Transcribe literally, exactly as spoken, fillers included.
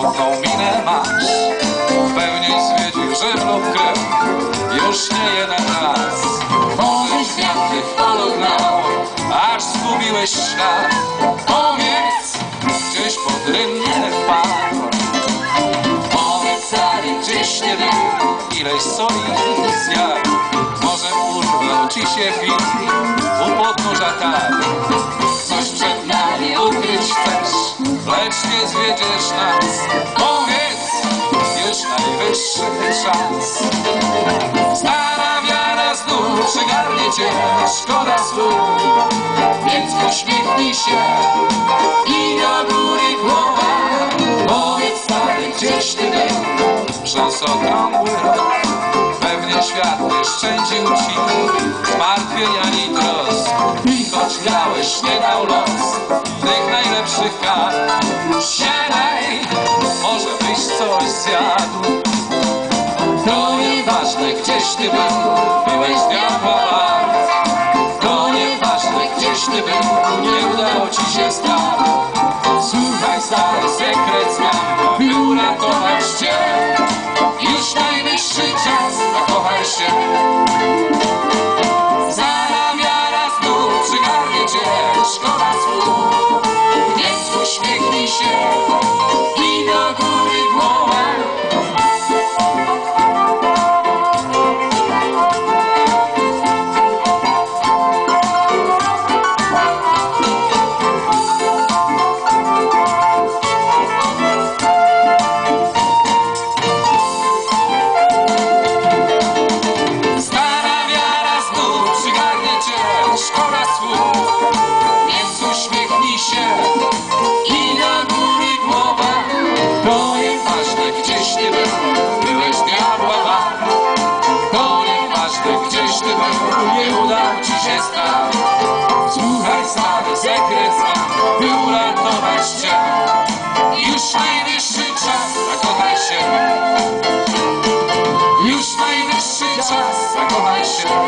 smutną minę masz. Pełniej zwiedził żebro w krew, już nie jeden raz. Może światły w polu gnał, aż zgubiłeś ślad. Powiedz, gdzieś pod rynnie wpadł. Powiedz, zanim gdzieś nie był, ileś soli zjadł. Może urwał ci się film u podnóża tak. Coś przed nami ukryć chcesz, lecz nie zwiedziesz nas. Powiedz, już najwyższy czas. Stara wiara znów przygarnie cię, szkoda słów, więc uśmiechnij się i do góry głowa. Powiedz, stary, gdzieś ty był przez okrągły rok. Pewnie świat nie szczędził ci zmartwień ani trosk. I choć miałeś nie dał los tych najlepszych kart, siadaj, może byś coś zjadł. To nieważne, gdzieś ty był, byłeś diabła wart. To nieważne, gdzieś ty był, nie udało ci się skarb. Słuchaj, stary, sekret zmian, by uratować cię. Już najwyższy czas, zakochaj się. Stara wiara znów przygarnie cię, szkoda słów, więc uśmiechnij się i do góry głowa. Szkoda słów, więc uśmiechnij się i do góry głowa. To nieważne, gdzieś ty był, byłeś diabła wart. To nieważne, gdzieś ty był, nie udał ci się skarb. Słuchaj, stary, sekret znam, by uratować cię. Już najwyższy czas, zakochaj się. Już najwyższy czas, zakochaj się.